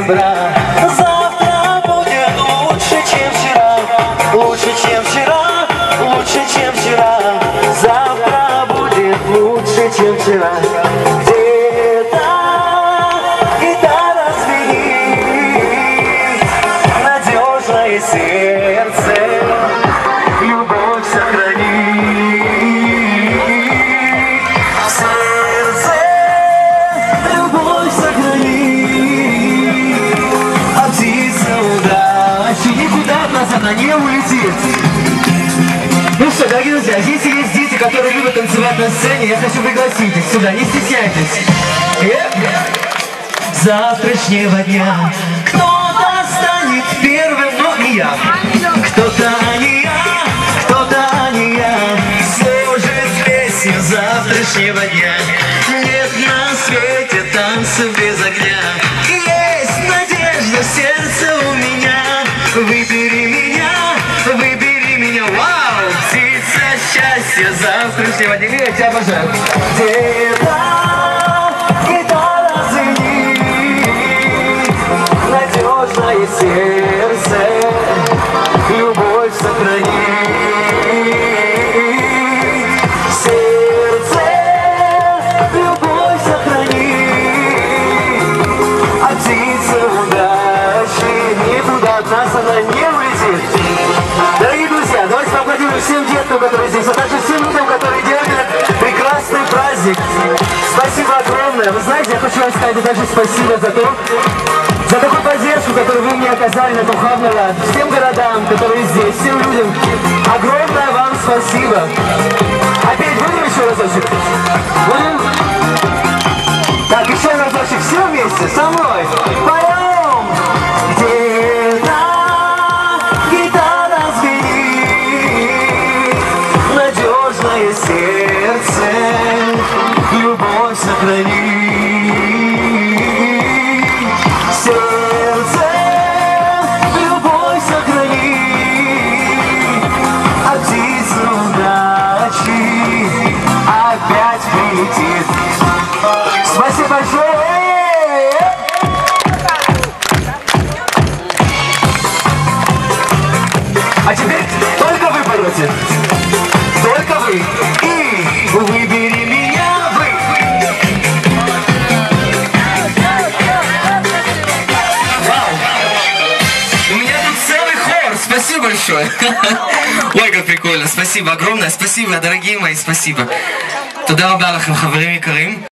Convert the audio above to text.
серебра. Завтра будет лучше, чем вчера. Лучше, чем вчера, лучше, чем вчера. Завтра будет лучше, чем вчера. Где-то гитара звенит, надежное сердце любовь сохранит. В сердце любовь сохранит, а птица удачи никуда от нас она не улетит. Ну что, дорогие друзья, если есть дети, которые любят танцевать на сцене, я хочу пригласить их сюда, не стесняйтесь. С завтрашнего дня кто-то станет первым, но не я. Кто-то не я, кто-то не я. Сложит песню завтрашнего дня. Нет на свете танцев без огня. Есть надежда в сердце у меня. Выбери меня, выбери меня. Вау! Птица счастья завтрашнего дня. Я тебя обожаю. Где-то гитара звенит, надежное сердце любовь сохранит. Сердце любовь сохранит, а птица удачи никуда от нас она не улетит. Дорогие друзья, давайте поаплодируем всем деткам, которые здесь, а также всем людям, которые делали прекрасный праздник. Спасибо огромное. Вы знаете, я хочу вам сказать также спасибо за такую поддержку, которую вы мне оказали на Духовного, всем городам, которые здесь, всем людям. Огромное вам спасибо. Опять будем еще разочек? Будем? Так, еще разочек, все вместе, со мной. Поем! Где-то гитара звенит, надежное сердце любовь сохранит. Сердце любовь сохранит, а птица удачи опять прилетит. Спасибо большое! А теперь только вы поете. Только вы. И выбери меня, вы. Вау! У меня тут целый хор. Спасибо большое. Ой, как прикольно. Спасибо огромное. Спасибо, дорогие мои. Спасибо. תודה רבה לכם, חברים יקרים.